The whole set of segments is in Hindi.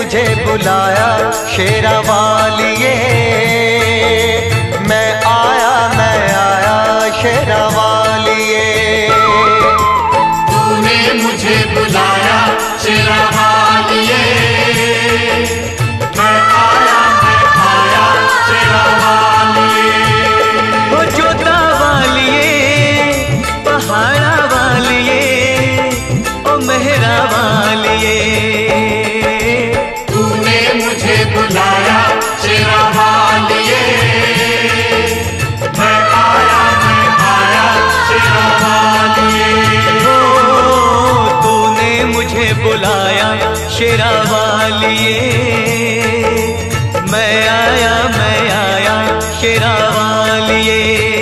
मुझे बुलाया शेरा वालिए, मैं आया शेरा वालिए। तूने मुझे बुलाया शेरा वालिए, मैं आया शेरा वालिए। ओ जोता वालिए, पहाड़ा वालिए, ओ मेहरा वालिए। तूने मुझे बुलाया शेरा वालिए, मैं आया शेरा वालिए। ओ तूने मुझे बुलाया शेरा वालिए, मैं आया शेरा वालिए।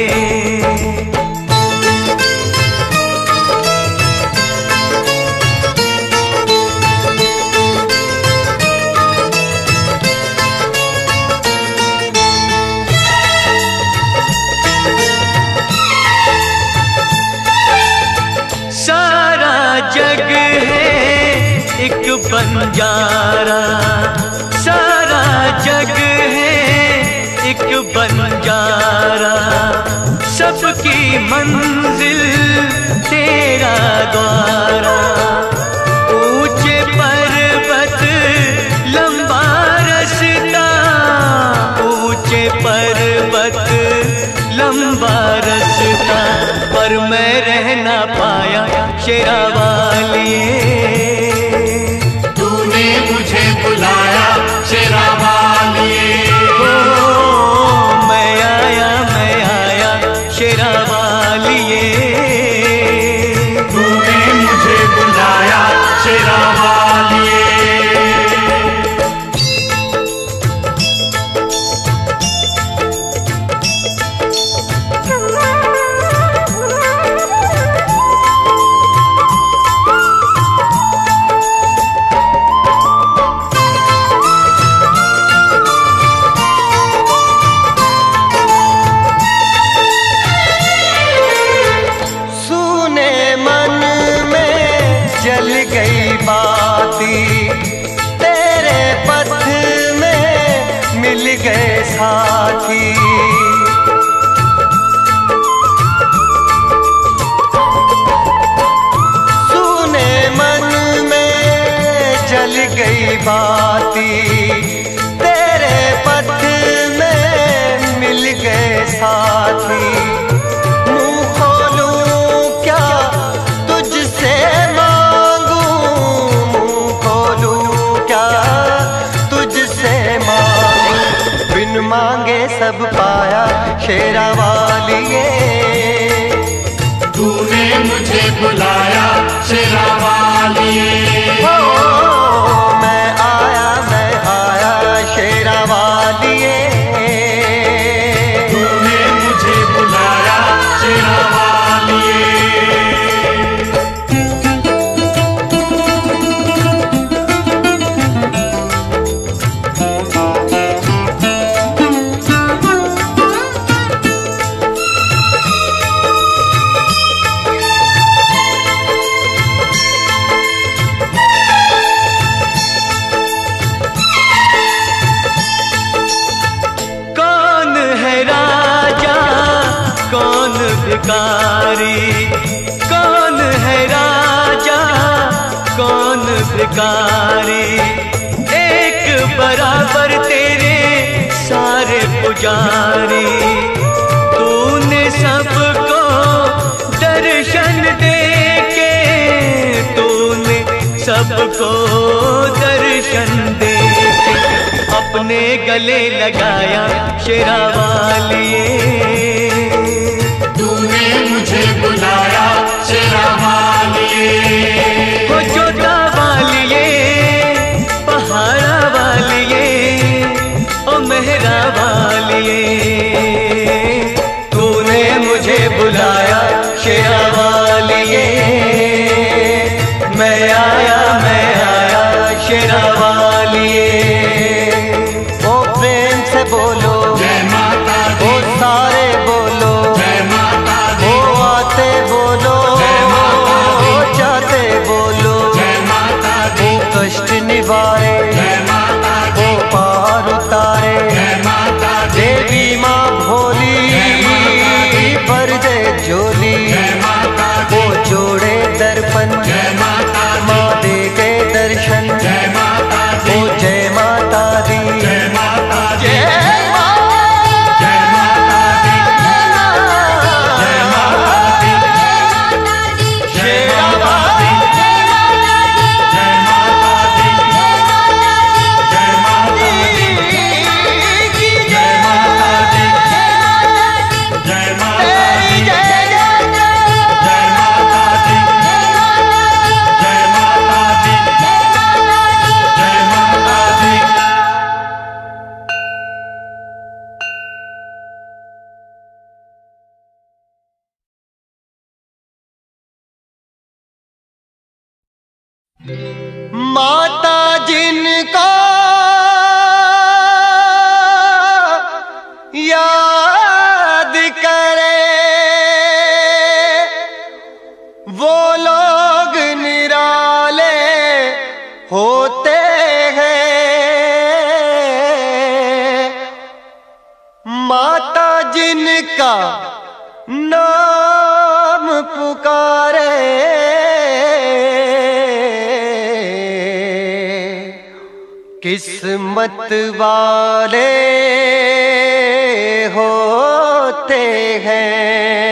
सारा जग है एक बंजारा, सारा जग है एक बंजारा, सबकी मंजिल तेरा द्वारा। ऊंचे पर्वत लंबा रास्ता, ऊंचे पर्वत लंबा रास्ता, पर मैं रह ना पाया शेरा वालिए। तूने मुझे बुलाया शेरा वालिए, मैं आया शेरा वालिए। तूने मुझे बुलाया शेरा वालिए। जल गई बाती, तेरे पथ में मिल गए साथी। सुने मन में जल गई बाती, तेरे पथ में मिल गए साथी। मुँह खोलूं क्या तुझसे मांगे सब पाया शेरा वालिए। तूने मुझे बुलाया शेरा वालिए, मैं आया शेरा वालिए। तूने मुझे बुलाया शेरा वालिए। भिखारी कौन है राजा कौन भिखारी, एक बराबर तेरे सारे पुजारी। तूने सबको दर्शन देके, तूने सबको दर्शन देके अपने गले लगाया शेरा वालिए। तूने मुझे बुलाया शेरा वालिए, ओ जोता वालिए, पहाड़ा वालिए, ओ मेहरा वालिए। तूने मुझे बुलाया शेरा वालिए, मैं आया शेरा वालिए। ओ प्रेम से बोलो जय माता दी, ओ सारे बोलो जय माता दी, ओ आते बोलो जय माता दी, जाते बोलो जय माता दी, कष्ट निवारे जय माता माता जिनको याद करे वो लोग निराले होते हैं। माता जिनका नाम पुकारे किस्मत वाले होते हैं।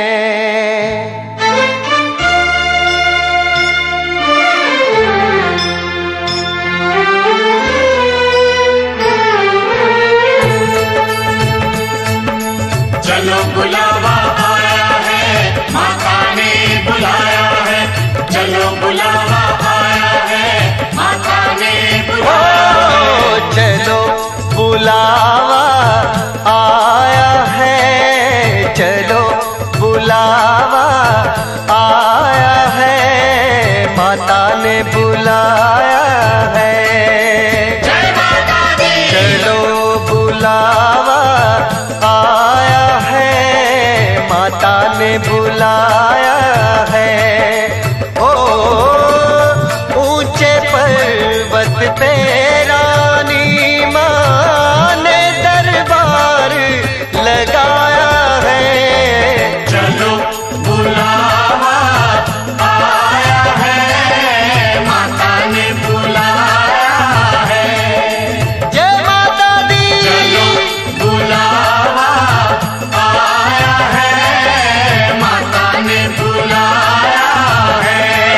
चलो बुलावा आया है, माता ने बुलाया है। चलो बुलावा आया है, माता ने बुलाया है। चलो बुलावा आया है, चलो बुलावा आया है, माता ने बुलाया है। जय माता दी। चलो बुलावा आया है, माता ने बुलाया है। ओ ऊंचे पर्वत पे रानी माँ ने दरबार लगाया है। चलो बुलावा आया है, माता ने बुलाया है। जय माता दी। चलो बुलावा आया है, माता ने बुलाया है।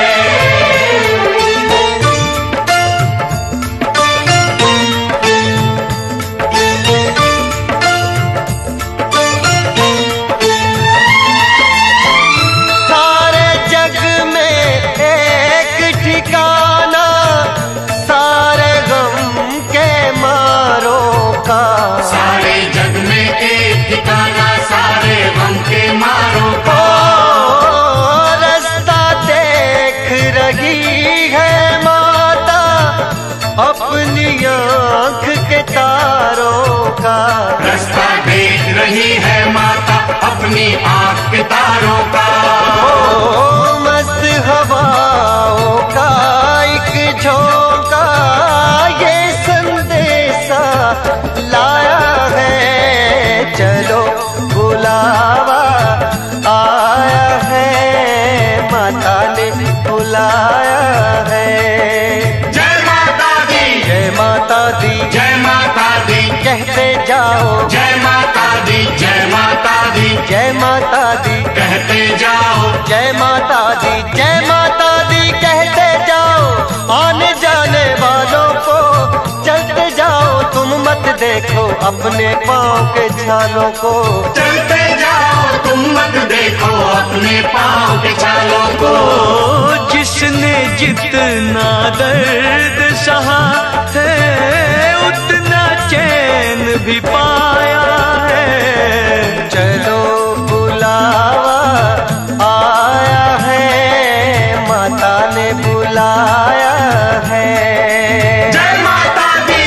सारे जग में एक ठिकाना सारे गम के मारों का। सारे जग में एक ठिकाना सारे गम के मारों का। रास्ता देख रही है माता अपनी आँख के तारों का। रास्ता देख रही है माता अपनी आँख के तारों का। ओ मस्त हवाओं का एक झोंका ये संदेशा लाया है। चलो बुलावा आया है, माता ने बुलाया है। जय माता दी। जय माता दी। जय माता दी। कहते जाओ जय माता दी। जय माता दी। जय माता दी। कहते जाओ जय माता दी। जय माता दी कहते जाओ आने जाने वालों को। चलते जाओ तुम मत देखो अपने पाँव के छालों को। चलते जाओ तुम मत देखो अपने पाँव के छालों को। जिसने जितना दर्द सहा है उतना चैन भी पाया है। चलो बुलावा आया है, माता ने बुलाया है। जय माता दी।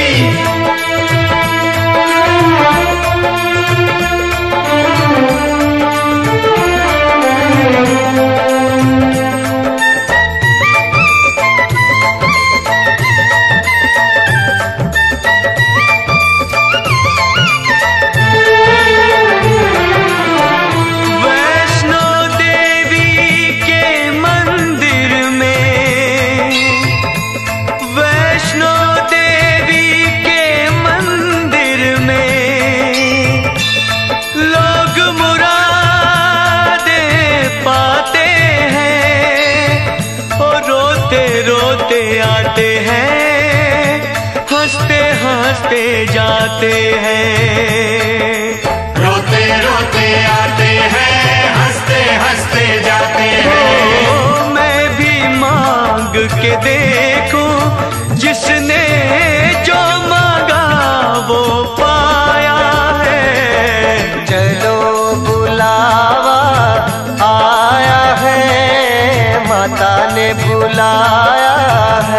वैष्णो देवी के मंदिर में, वैष्णो देवी के मंदिर में लोग मुरादे पाते हैं और रोते रोते आते हैं, हंसते हंसते जाते हैं। रोते रोते आते हैं, हंसते हंसते जाते हैं। ओ, मैं भी मांग के देखूं जिसने जो मांगा वो पाया है। चलो बुलावा आया है, माता ने बुलाया है।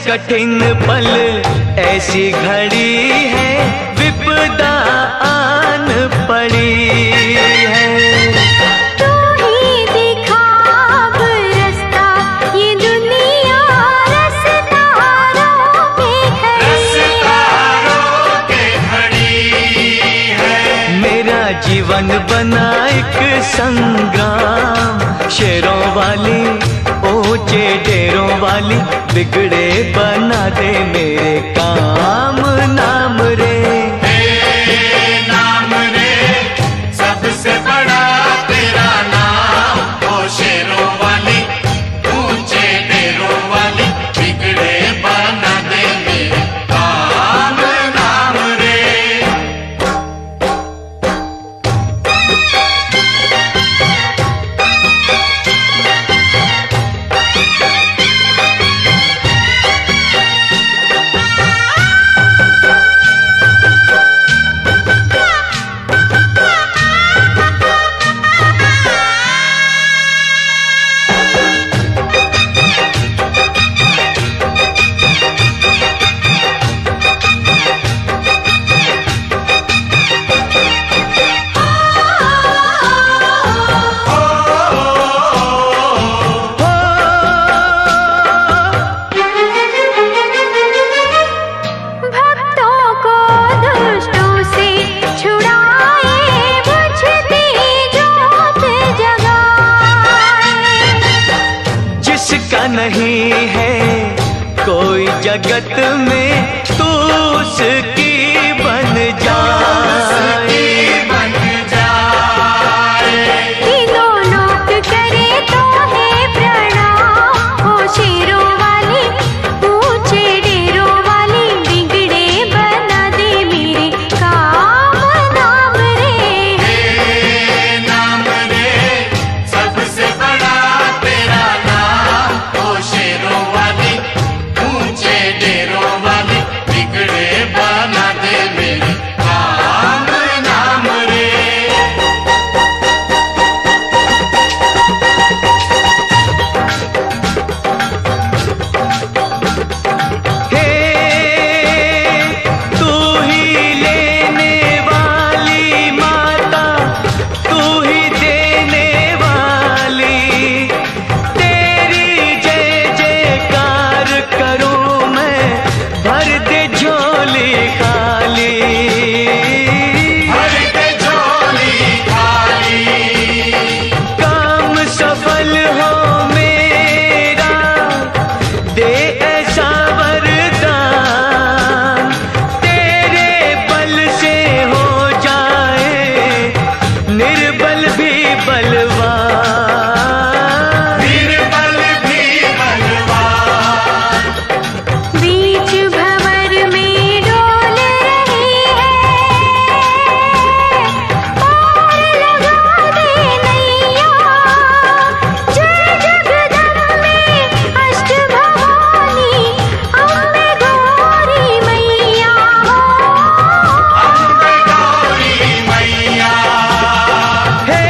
कठिन पल ऐसी घड़ी है, विपदा आन पड़ी है। तू ही दिखा अब रास्ता, ये दुनिया रस्तारों के खड़ी है। मेरा जीवन बना एक संग्राम, शेरों वाली ऊंचे डेरों वाली, बिगड़े बना दे मेरे काम नाम रे। नाम रे सबसे बड़ा तेरा नाम, ओ शेरों वाली ऊंचे डेरों वाली, बिगड़े बना दे मेरे काम नाम रे। नहीं है कोई जगत में, तू उसकी बन जाए। तीनों लोक करे तो है प्रणाम, हो शेरों वाली ऊंचे डेरों वाली, बिगड़े बना दे मेरे काम नाम रे। नाम रे सबसे बड़ा तेरा नाम, ओ शेरों वाली ऊंचे डेरों वाली, बिगड़े बना दे मेरे काम नाम रे। हे तू ही लेने वाली माता, तू ही देने वाली, तेरी जय जयकार करूं मैं, भर दे झोली खाली। भर के झोली खाली, काम सफल हो मेरा, दे ऐसा वरदान, तेरे बल से हो जाए निर्बल भी बलवान। निर्बल भी बलवान। बीच भंवर में डोल रही है, पार लगा दे नैया। जय जगदम्बे अष्टभवानी, अम्बे गौरी मैया हो। अम्बे गौरी मैया, हे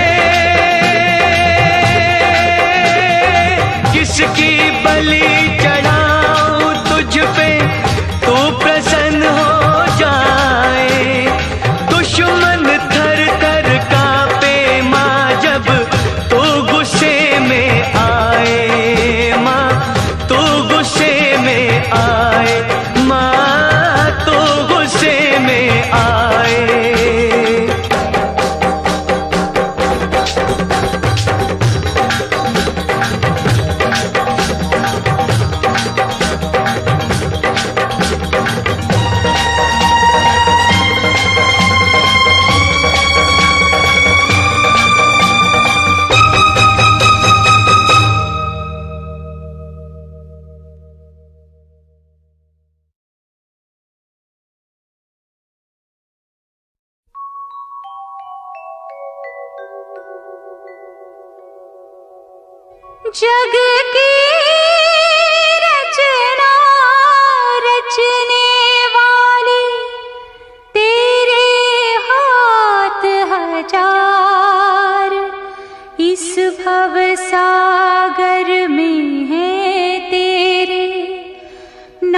किसकी बलि चढ़ाऊं तुझ पे, तू प्रसन्न हो जाए। दुश्मन थर थर कांपे माँ, जब तू गुस्से में आए। माँ तू गुस्से में आए, माँ तू गुस्से में आए। जग की रचना रचने वाली, तेरे हाथ हजार, इस भव सागर में है तेरे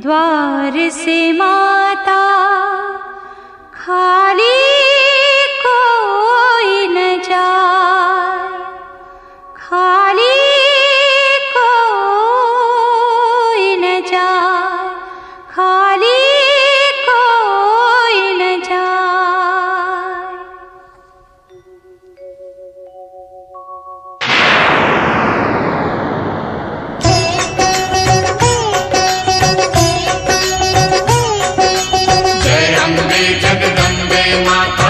द्वार से माता खाली कोई न जाए, खाली कोई न जाए, खाली कोई न जाए। जय अम्बे जगदम्बे माता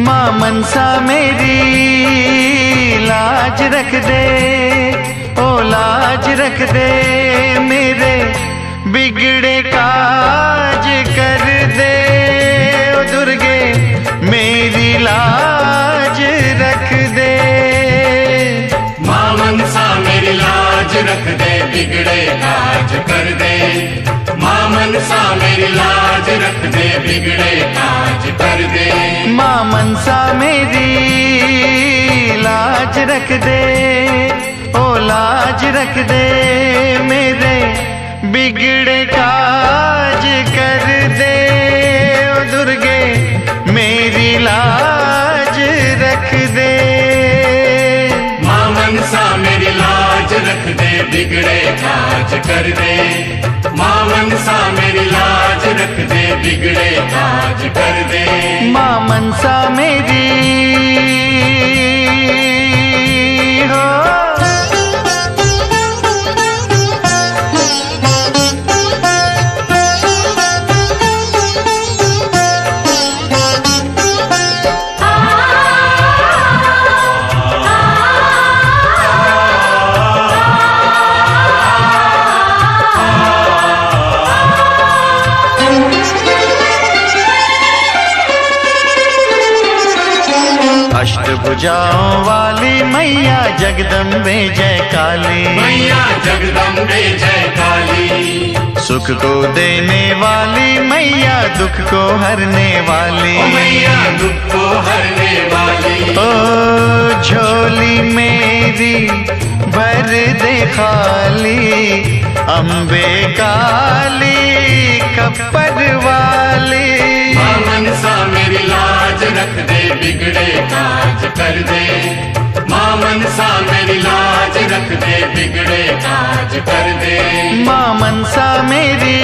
माँ मनसा मेरी लाज रख दे, ओ लाज रख दे, मेरे बिगड़े काज कर दे, ओ दुर्गे मेरी लाज रख दे। माँ मनसा मेरी लाज रख दे, बिगड़े काज कर दे। माँ मनसा मेरी लाज रख दे, बिगड़े काज कर दे। माँ मनसा मेरी लाज रख दे, ओ लाज रख दे, मेरे बिगड़े काज कर दे, ओ दुर्गे मेरी लाज रख दे। माँ मनसा मेरी लाज रख दे, बिगड़े काज कर दे। माँ मनसा मेरी लाज रख दे, बिगड़े काज कर दे। माँ मनसा मेरी हो, अष्टभुजाओं वाली मैया जगदम्बे जय काली, मैया जगदम्बे जय काली। सुख को देने वाली मैया, दुख को हरने वाली, ओ मैया दुख को हरने वाली। ओ झोली मेरी भर दे खाली, अम्बे काली कप्पड़ वाली। माँ मनसा मेरी लाज रख दे, बिगड़े काज कर दे। माँ मनसा मेरी लाज रख दे, बिगड़े काज कर दे। माँ मनसा मेरी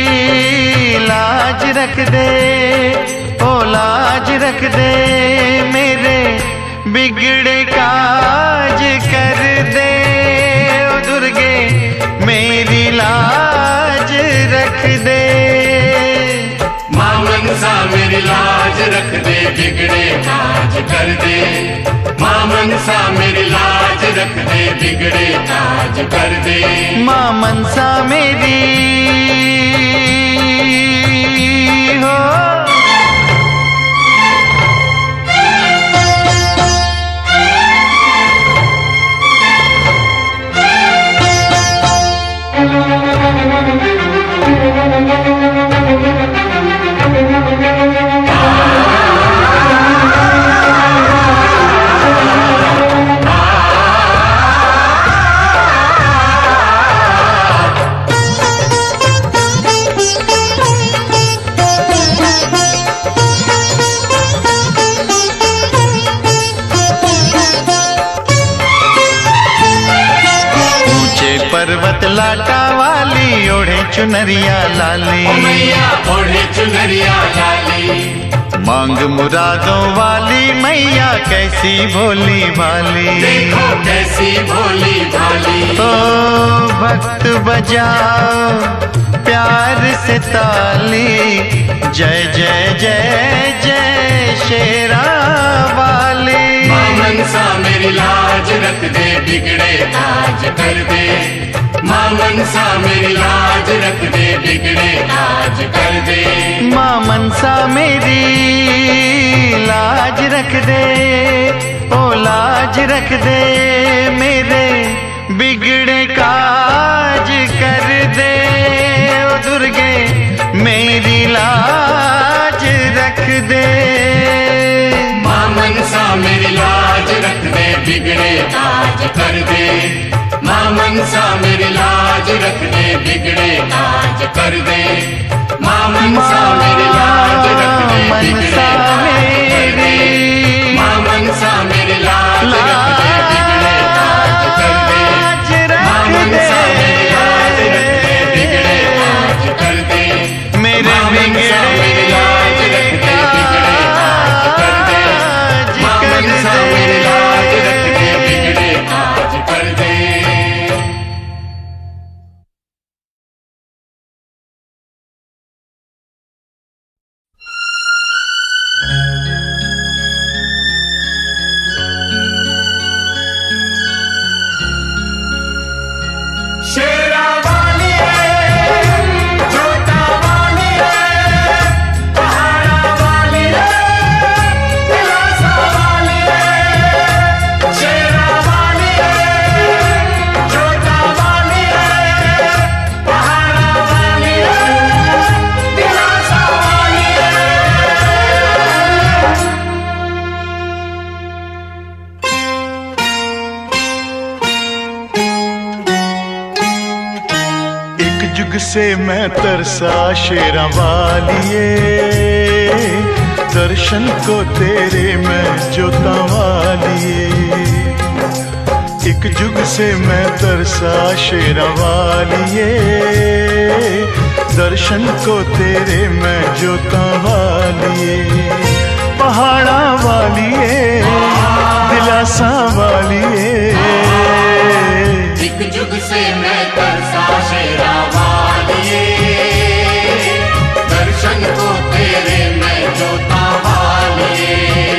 लाज रख दे, ओ लाज रख दे, मेरे बिगड़े काज कर दे, ओ दुर्गे मेरी लाज रख दे। माँ मनसा मेरी लाज रख दे, बिगड़े काज कर दे। माँ मनसा मेरी लाज रख दे, बिगड़े काज कर दे। माँ मनसा मेरी हो, पर्वत लाटा वाली, ओढ़े चुनरिया लाली, ओ मैया ओढ़े चुनरिया लाली। मांग मुरादों वाली मैया, कैसी भोली भाली, देखो कैसी भोली भाली। ओ भक्त बजाओ प्यार से ताली, जय जय जय जय शेरा वाली। माँ मनसा मेरी लाज रख दे, बिगड़े काज कर दे। माँ मनसा मेरी लाज रख दे, बिगड़े काज कर दे। माँ मनसा मेरी लाज रख दे, ओ लाज रख दे, मेरे बिगड़े काज कर दे, ओ दुर्गे मेरी लाज रख दे। माँ मनसा मेरी लाज रख दे, बिगड़े काज कर दे। माँ मनसा मेरी लाज रख दे, बिगड़े काज कर दे। माँ मनसा मेरी लाज रख दे, बिगड़े काज कर दे। माँ मनसा मेरी लाज रख दे, बिगड़े काज कर दे। माँ मनसा मेरी लाज रख दे, बिगड़े काज कर दे। मेरे मनसा मेरी लाज रख दे, बिगड़े काज कर दे। माँ मनसा मेरी लाज रख दे, बिगड़े काज कर दे। से मैं तरसा शेरा वालिए, दर्शन को तेरे मैं जोता वालिए। एक जुग से मैं तरसा शेरा वालिए, दर्शन को तेरे मैं जोता वालिए। पहाड़ा वालिए, दिलासा वालिए, एक जुग से मैं तरसा शेरा वालिए, दर्शन को तेरे मैं जोता वालिए।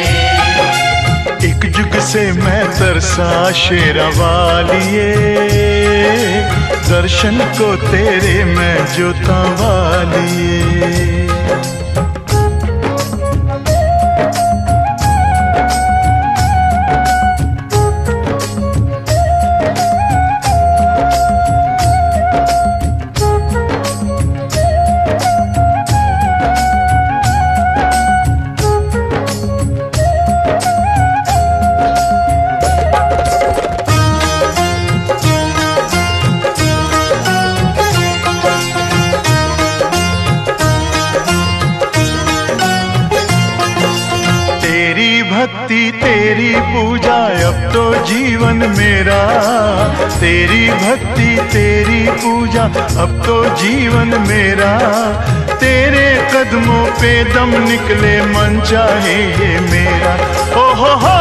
एक जुग से मैं तरसा शेरा वालिए, दर्शन को तेरे मैं जोता वालिए। भक्ति तेरी पूजा अब तो जीवन मेरा, तेरी भक्ति तेरी पूजा अब तो जीवन मेरा। तेरे कदमों पे दम निकले मन चाहे ये मेरा। ओ हो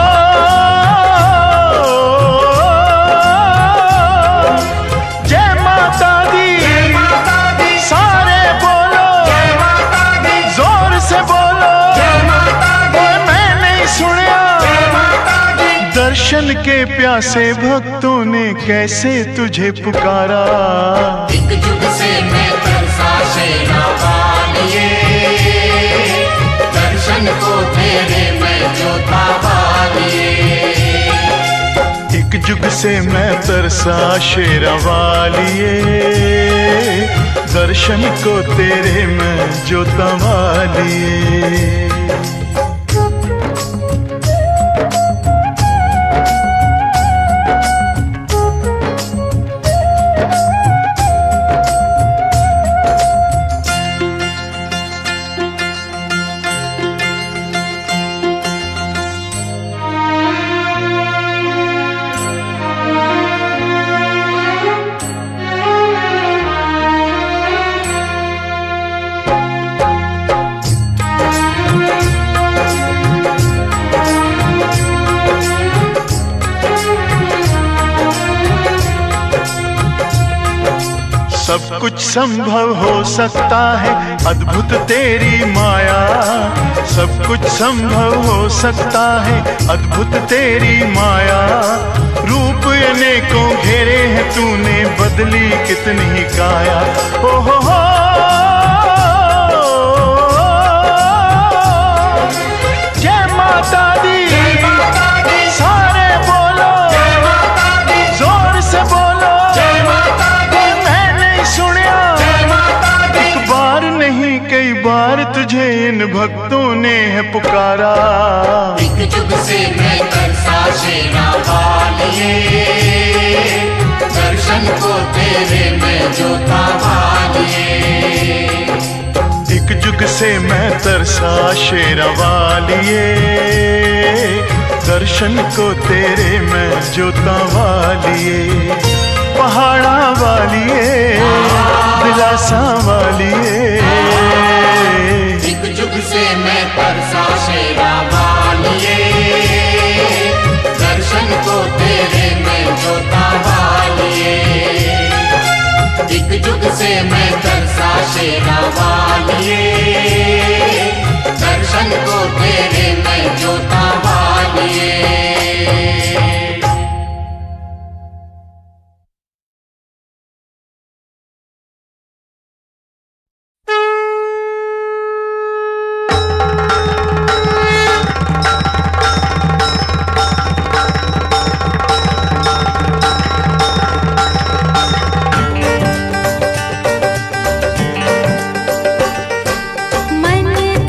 जय माता दी, सारे बोलो जय माता दी, जोर से बोलो जय माता दी। मैं नहीं सुनिया दर्शन के प्यासे भक्तों ने कैसे तुझे पुकारा। एक जुग से मैं तरसा शेरा वालिए, दर्शन को तेरे मैं जोता वालिए। एक जुग से मैं तरसा शेरा वालिए, दर्शन को तेरे मैं जोता वालिए। सब कुछ संभव हो सकता है अद्भुत तेरी माया, सब कुछ संभव हो सकता है अद्भुत तेरी माया। रूप अनेकों घेरे हैं तूने, बदली कितनी काया। ओ हो जय माता दी, सारे बोलो जय माता दी, जोर से बोलो जय माता दी। सुनिया एक बार नहीं कई बार तुझे इन भक्तों ने है पुकारा। एक जुग से मैं तरसा शेरा वालिए, दर्शन को तेरे मैं जोता वालिए। एक जुग से मैं तरसा शेरा वालिए, दर्शन को तेरे मैं जोता वालिए। पहाड़ा वालिए, दिलासा वालिए, एक जुग से मैं तरसा शेरा वालिए, दर्शन को तेरे मैं जोता वालिए। एक जुग से मैं तरसा शेरा वालिए, दर्शन को तेरे मैं जोता वालिए। मन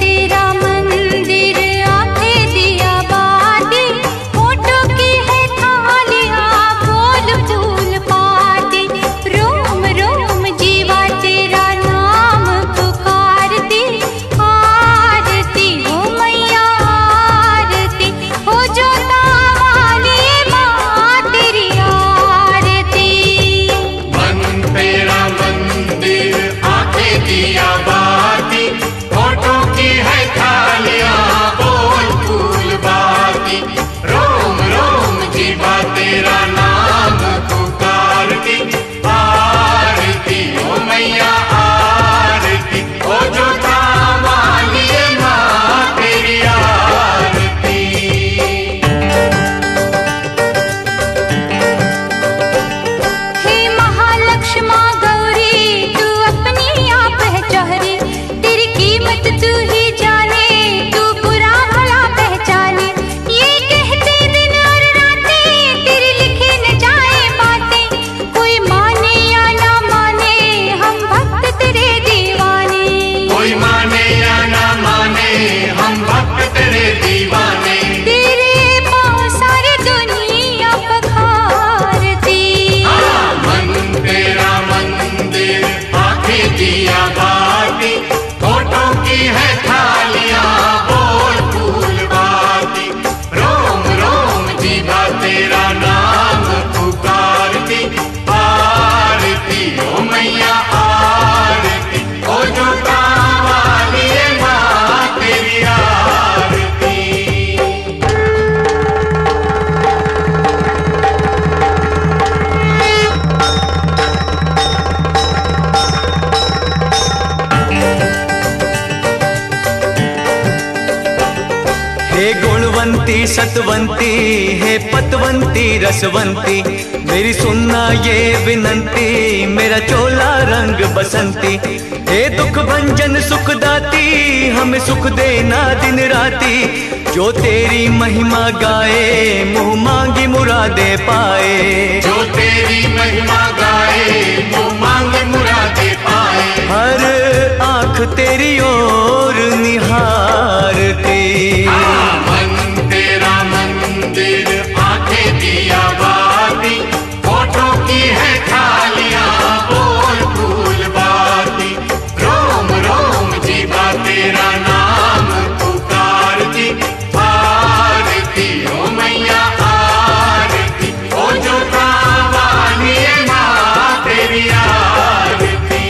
हे गुणवंती सतवंती, हे पतवंती रसवंती, मेरी सुनना ये विनंती, मेरा चोला रंग बसंती। हे दुख भंजन सुखदाती, हमें सुख देना दिन राती, जो तेरी महिमा गाए मुँह मांगी मुरादे पाए। जो तेरी महिमा गाए मुँह मांगी मुरादे पाए। हर आँख तेरी ओर निहारती, मन तेरा मंदिर आंखें दिया बाती, होठों की है थालियां बोल फूल बाती, रोम रोम जीवा तेरा नाम पुकारती, आरती ओ मैया आरती, ओ जो कावानी माँ तेरी आरती।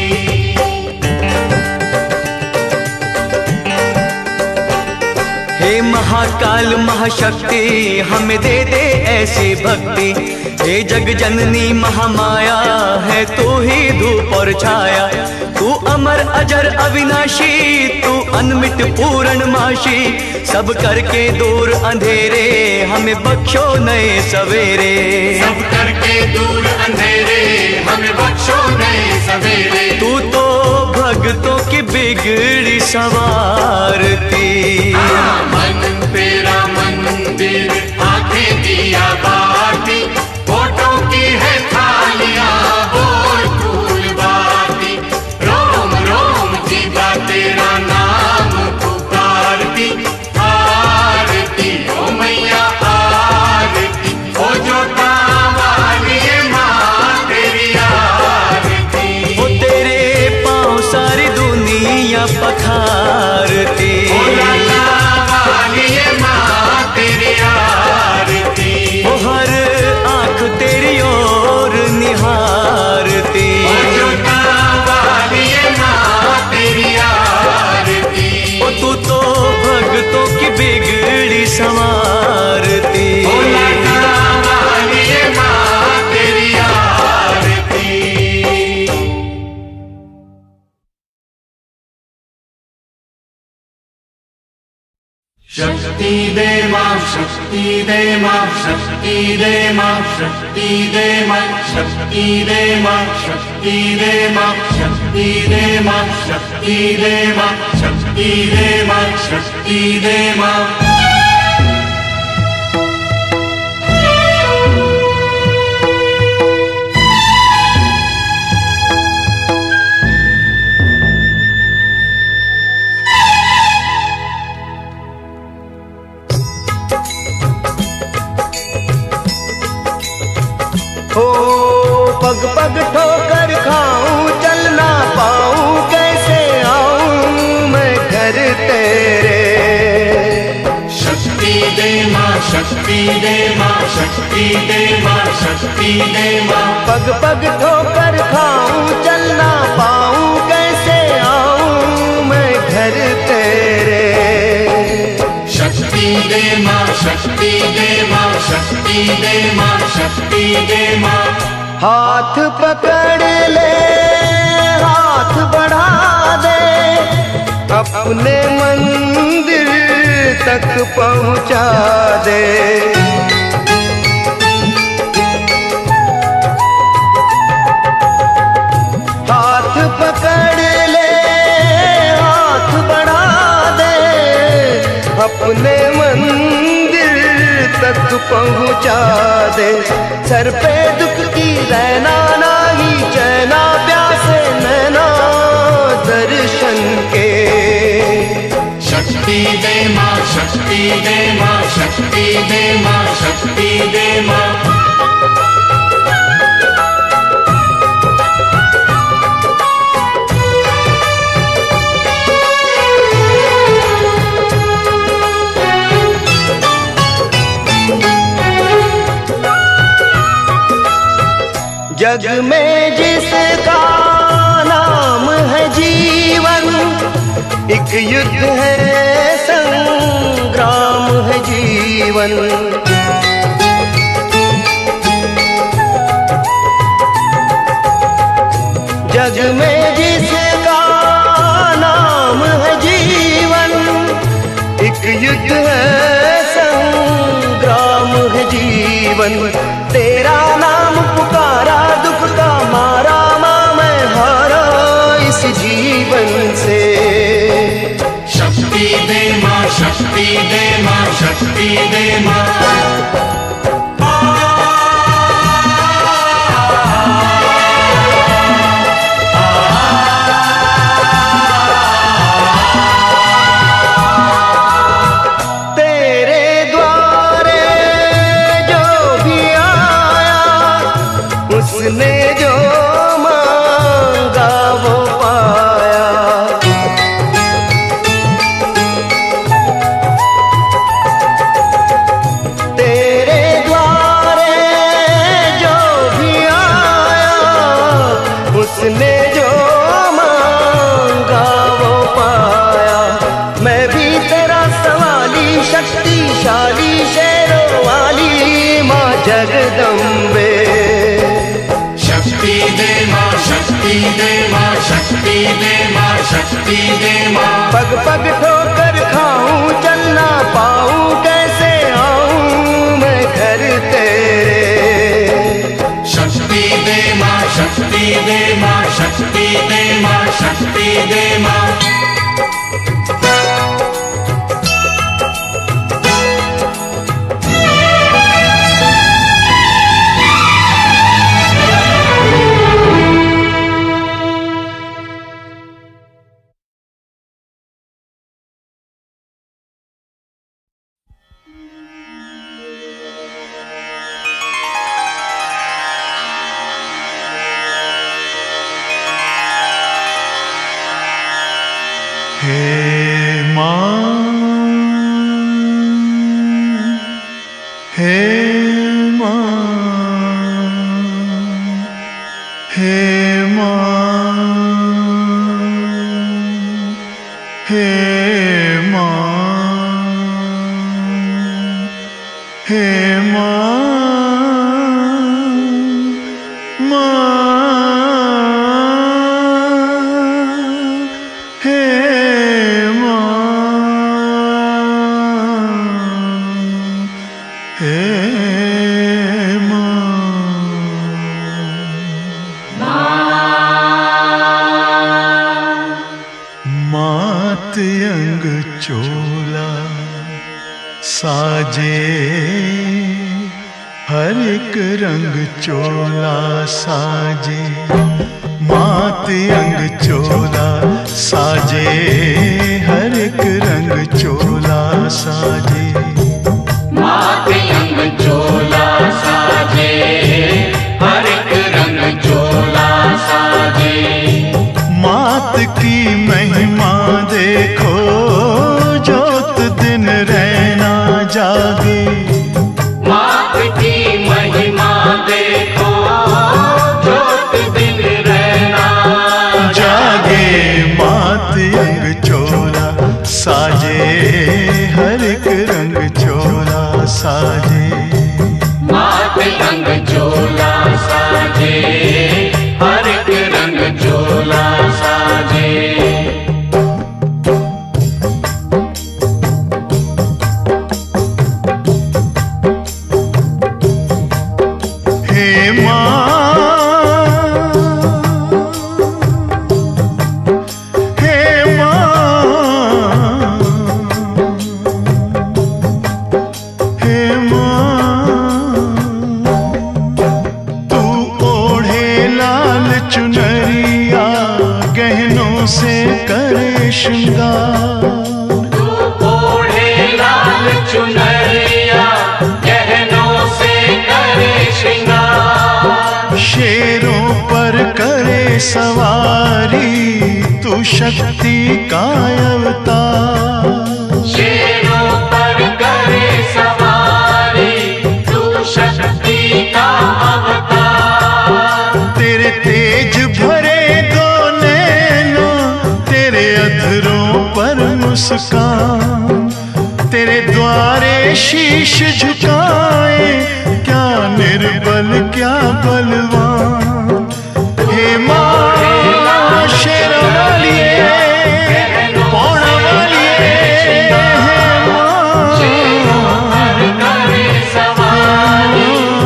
हे महाकाल महाशक्ति, हमें दे दे ऐसी भक्ति। हे जग जननी महामाया, है तू ही धूप और छाया, तू अमर अजर अविनाशी, तू अनमित पूर्ण माशी, सब करके दूर अंधेरे, हमें बख्शो नए सवेरे। सब करके दूर अंधेरे, हमें बख्शो नए सवेरे। तू तो भक्तों की बिगड़ी संवारती, मन तेरा मंदिर आंखें दिया बाती, होठों की है थालियां बोल फूल बाती, रोम रोम जीवा तेरा नाम पुकारती, आरती ओ मैया आरती, ओ जो कावाली माँ तेरी आरती। वो तेरे पाँव सारी दुनिया पखारती, वो हर आँख तेरी ओर निहारती, वो तू तो भक्तों की बिगड़ी संवारती। शक्ति दे माँ शक्ति दे माँ शक्ति दे माँ शक्ति दे माँ शक्ति दे माँ शक्ति दे माँ शक्ति दे माँ शक्ति दे माँ शक्ति दे माँ शक्ति दे माँ। हो पग पग ठोकर खाऊं, चल ना पाऊं, कैसे आऊं मैं घर तेरे। शक्ति दे माँ शक्ति दे माँ शक्ति दे माँ शक्ति दे माँ। पग पग ठोकर खाऊं, चल ना पाऊं, कैसे आऊं मैं घर तेरे। शक्ति दे माँ शक्ति दे माँ शक्ति दे माँ शक्ति दे माँ। हाथ पकड़ ले, हाथ बढ़ा दे, अपने मंदिर तक पहुँचा दे। हाथ पकड़ ले, हाथ बढ़ा दे, अपने मंदिर तक पहुँचा दे। सर पे दुख की रहना नाही, चैना प्यासे नैना दर्शन के। शक्ति दे माँ शक्ति दे माँ शक्ति दे माँ शक्ति दे माँ। जग में जिसका नाम है जीवन, एक युद्ध है संग्राम है जीवन। जग में जिसका नाम है जीवन, एक युद्ध है जीवन, तेरा नाम पुकारा दुख का मारा, माँ मैं हारा इस जीवन से। शक्ति दे माँ, शक्ति दे माँ, शक्ति दे माँ। उसने जो मांगा वो पाया। तेरे द्वारे जो भी आया, उसने जो मांगा वो पाया। मैं भी तेरा सवाली, शक्तिशाली शेरों वाली माँ जगदम्बे। शक्ति दे माँ, शक्ति दे माँ, शक्ति दे माँ, शक्ति दे माँ। पग पग ठोकर खाऊं, चल ना पाऊं, कैसे आऊं मैं घर तेरे। शक्ति दे माँ, शक्ति दे माँ, शक्ति दे माँ, शक्ति दे माँ। हे माँ, हे माँ, हे माँ, हे माँ, हे माँ, माँ, चोला साजे हर एक रंग चोला साजे, मात अंग चोला साजे हर एक रंग चोला साजे। मात अंग चोला साजे हर एक रंग चोला साजे। मात की महिमा देखो, जोत दिन रहना जागे। मात की महिमा देखो, जोत दिन रहना जागे। मात अंग चोला साजे हर एक रंग चोला साजे। मात अंग चोला साजे हर एक रंग चोला साजे। सवारी तू शक्ति का अवतार। शेरों पर करे सवारी तू शक्ति का अवतार। तेरे तेज भरे दो नैनों, तेरे अधरों पर मुस्कान, तेरे द्वारे शीश झुकाए, क्या निर्बल क्या बलवान। हे माँ शेरों वाली पौड़ा वाली, हे माँ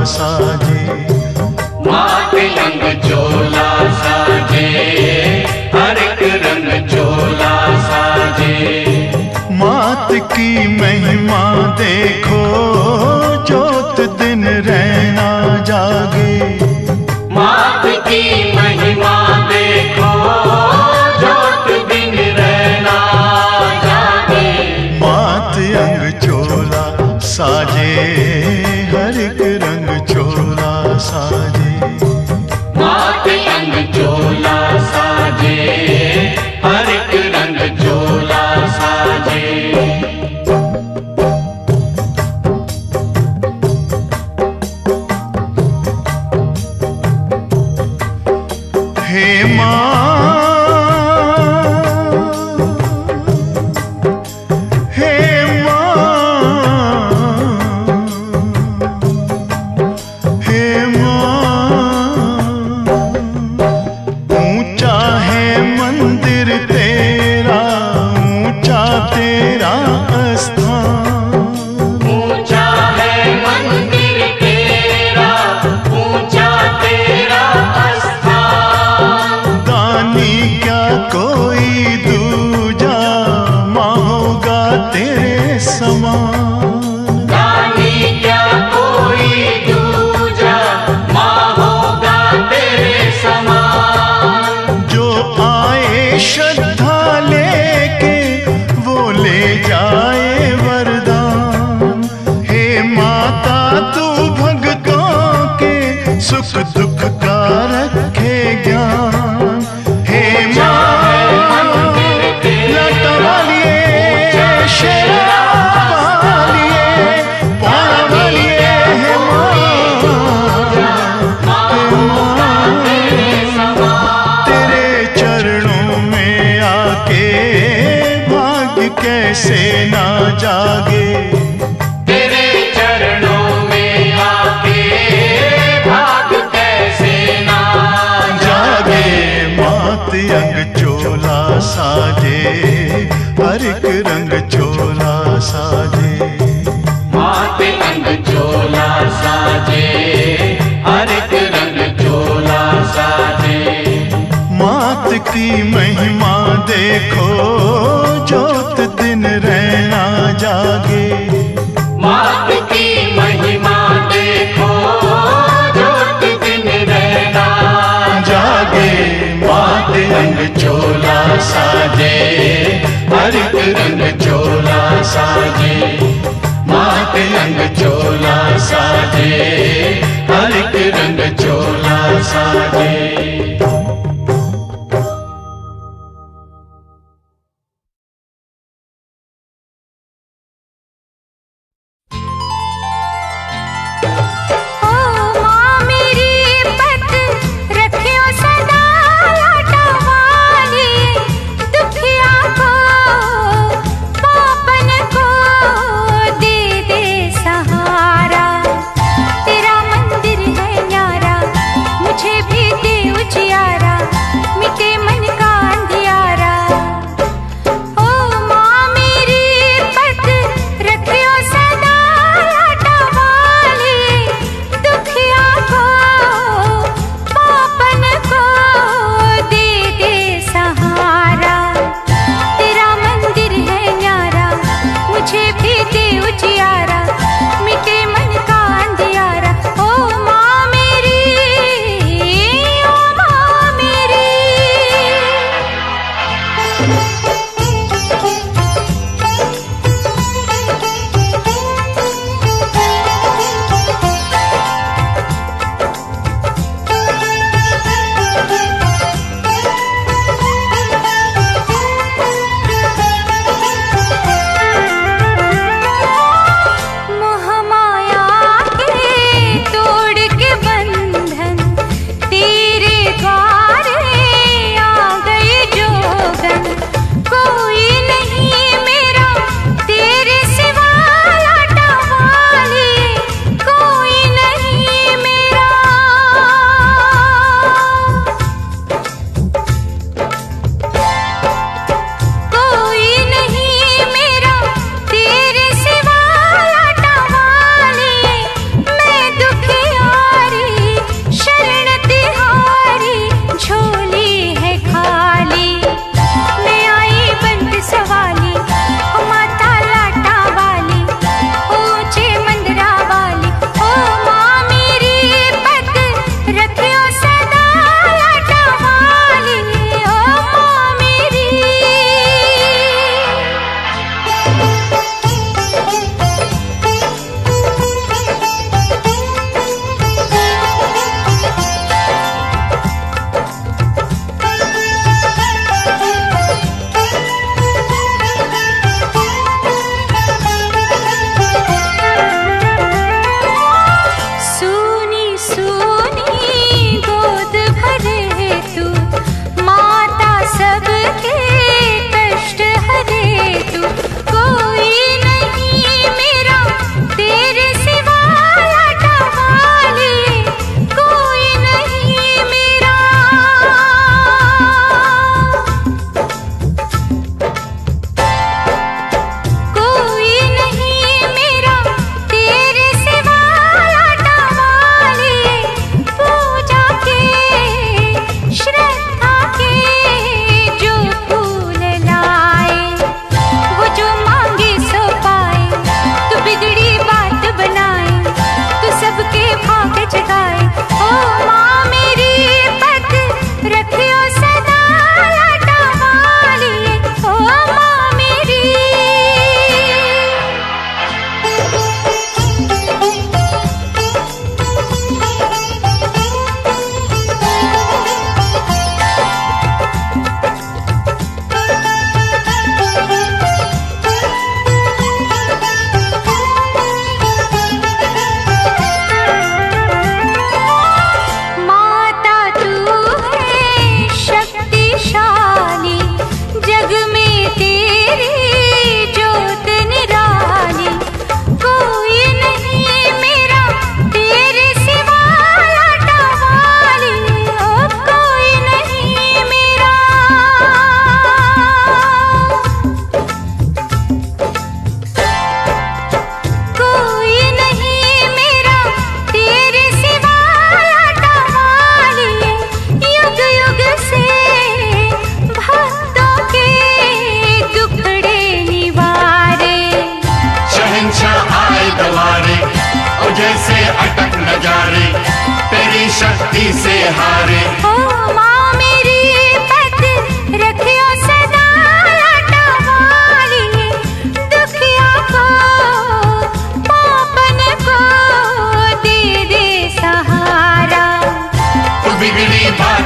साजे। मात रंग चोला साजे, हर एक रंग चोला साजे। मात की महिमा देखो, जोत दिन रहना जागे। मात की महिमा देखो, जोत दिन रहना जागे। मात अंग चोला साजे, हर एक रंग चोला साजे। मात अंग चोला साजे, हर एक रंग चोला साजे। हे माँ, हे माँ, हे माँ, ऊंचा है मंदिर तेरा, ऊंचा तेरा स्थान। ऊंचा है मंदिर तेरा, ऊंचा तेरा स्थान। दानी क्या कोई दूजा, माँ होगा तेरे समान। दानी क्या कोई दूजा, माँ होगा तेरे समान। जो आए श्रद्धा लेके, वो ले जाए वरदान। हे माता तू भक्तों के सुख दुख का रखे ज्ञान। हे माँ लटा वालिए, शेरा वालिए, पौड़ा वालिए, हे माँ, तेरे चरणों में आके भाग्य कैसे ना जागे। तेरे चरणों में आके भाग कैसे ना जागे। मात अंग चोला साजे, हर एक रंग चोला साजे। मात अंग चोला साजे, हर एक रंग चोला साजे। मात की महिमा देखो, जोत दिन रहना जागे। मात की महिमा देखो, जोत दिन रहना जागे। मात अंग चोला साजे, हर एक रंग चोला साजे। मात अंग चोला साजे, हर एक रंग चोला साजे। ओ माँ मेरी पत रखियो सदा लाटा वाली, दुखिया को पापन को दे दे सहारा। तेरा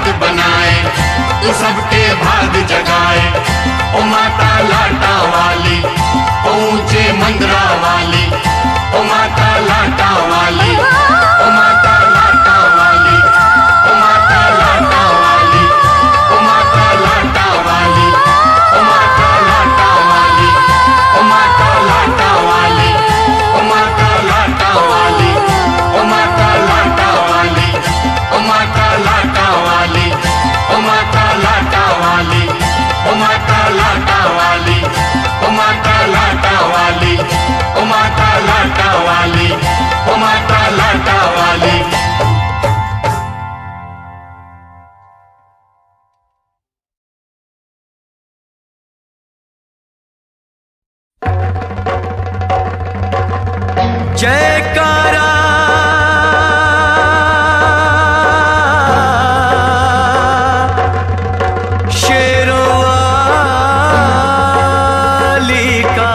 भाग बनाए, तू सबके भाग जगाए। ओ माता लाटा वाली, ओ ऊंचे मंदिरा वाली, ओ माता लाटा वाली, ओ माता लाटा वाली, ओ माता लाटा वाली, ओ माता लाटा वाली, ओ माता लाटा वाली, ओ माता लाटा वाली, ओ माता लाटा वाली, ओ माता लाटा वाली, ओ माता लाटा वाली, ओ माता लाटा वाली, ओ माता लाटा वाली, ओ माता लाटा वाली, ओ माता लाटा वाली, ओ माता लाटा वाली। जयकारा शेरों वाली का,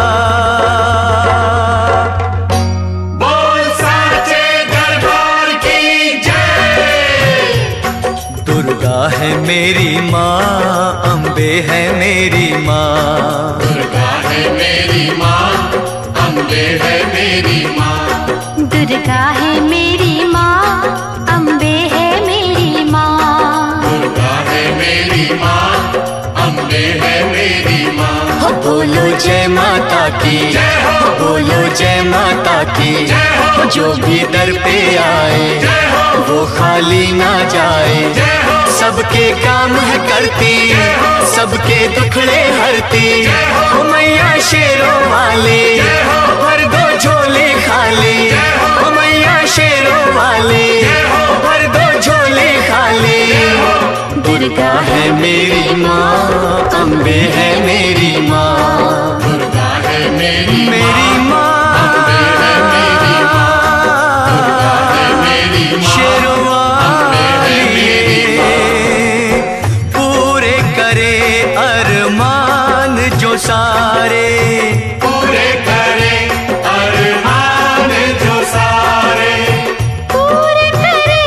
बोल साचे दरबार की जय। दुर्गा है मेरी माँ, अम्बे है मेरी माँ। दुर्गा है मेरी माँ, अम्बे है मेरी माँ। दुर्गा है मेरी माँ, अम्बे है मेरी माँ। दुर्गा है मेरी माँ, अम्बे है मेरी माँ। हो बोलो जय माता की, जय हो, बोलो जय माता की। जय हो, जो भी दर पे आए जय हो, वो खाली ना जाए। जय हो, सबके काम है करती, जय हो, सबके दुखड़े हरती। जय हो, ओ मैया शेरों वाली, जय हो, भर दो झोले खाली। जय हो, ओ मैया शेरों वाली, जय हो, भर दो झोले खाली। दुर्गा है मेरी माँ, अम्बे है मेरी माँ। दुर्गा है मेरी मेरी माँ, अम्बे है मेरी माँ। दुर्गा है मेरी माँ, शेरों अम्बे है मेरी वाली, पूरे करे अरमान जो सारे। पूरे करे अरमान जो सारे। पूरे करे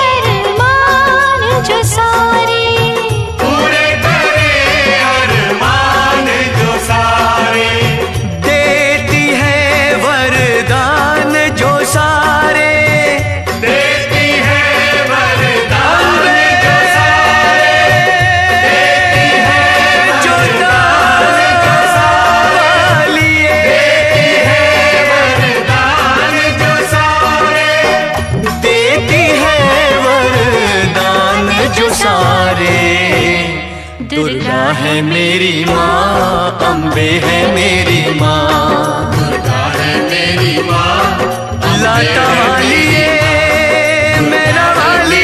अरमान जो सारे। पूरे करे अरमान जो सारे। देती है वरदान जो सारे। देती है वरदान जो सारे। देती है जो वरदान जो सारे। लिए देती है वरदान जो सारे। देती है वरदान जो सारे। दुर्गा है मेरी माँ, अम्बे है मेरी माँ। दुर्गा है मेरी माँ, लाटा वाली है, मेरा वाली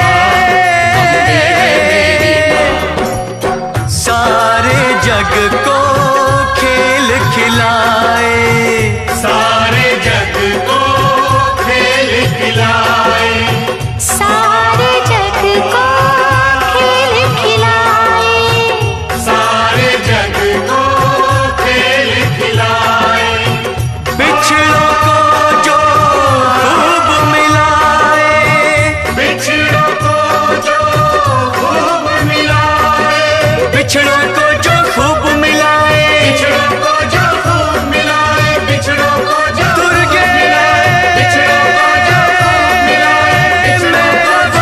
है। सारे जग को खेल खिलाए। सारे जग को खेल खिलाए। सारे जग को खेल खिलाए। सारे जग को खेल खिलाए। बिछड़ों को जो खूब मिलाए। बिछड़ों को जो खूब मिलाए। बिछड़ों को जो खूब मिलाए। बिछड़ों को जो खूब मिलाए। बिछड़ों को जो दुर्गे बिछड़ों को जो खूब मिलाए। बिछड़ों को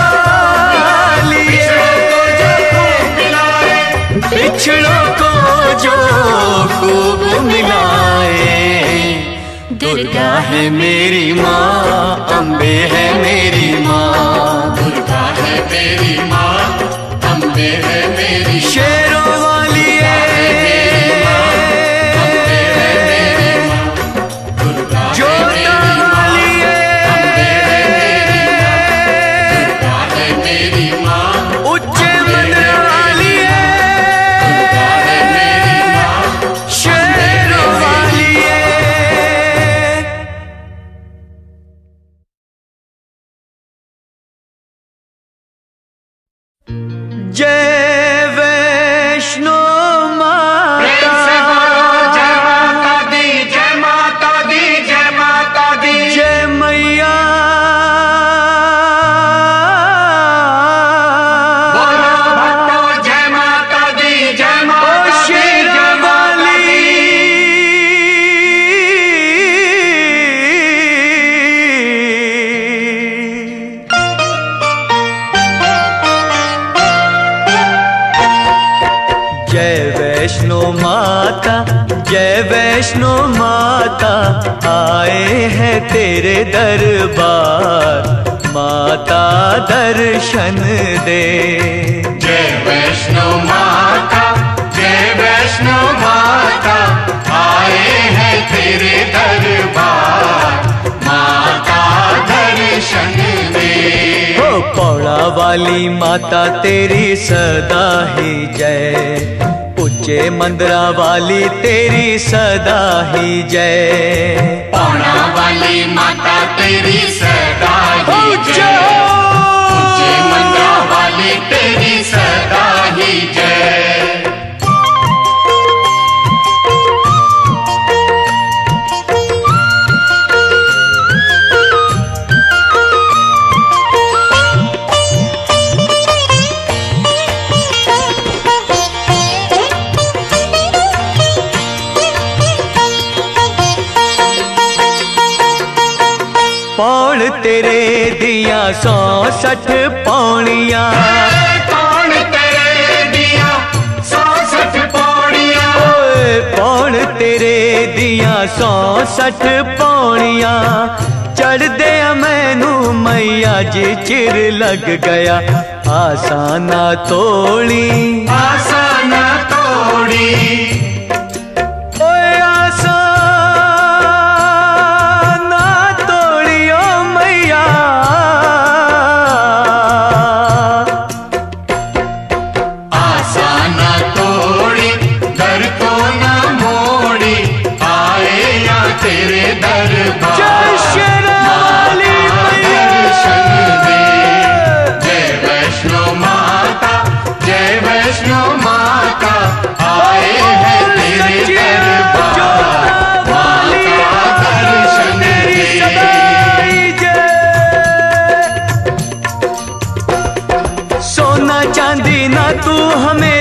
जो बिछड़ों को जो खूब मिलाए। दुर्गा है मेरी माँ, अम्बे है मेरी माँ। दुर्गा है मेरी माँ, अम्बे है मेरी माँ। शेरों वाली अम्बे है मेरी माँ। दुर्गा है जोता मेरी माँ, वाली अम्बे है मेरी माँ। दुर्गा है मेरी माँ, उच्चे मंदिर वाली दुर्गा है मेरी माँ। शेरों वाली जय वैष्णो प्रेम माता। से बोलो जय माता दी, जय माता दी, जय माता दी। जय मैया वैष्णो माता, जय वैष्णो माता, आए हैं तेरे दरबार, माता दर्शन दे। जय वैष्णो माता, जय वैष्णो माता, आए हैं तेरे दरबार, माता दर्शन दे। हो पौड़ा वाली माता तेरी सदा ही जय, ऊंचे मंदिरा वाली तेरी सदा ही जय। पौड़ा वाली माता तेरी सदा ही जय, ऊंचे मंदिरा वाली तेरी सदा ही जय। पौड़ तेरे दिया 160 पौड़ियाँ, पौड़ तेरे दिया 160 पौड़ियाँ, पौड़ तेरे दिया 160 पौड़ियाँ, चढ़ दे मैनू मैया जी चिर लग गया, आसाना तोड़ी, आसाना तोड़ी, तू हमें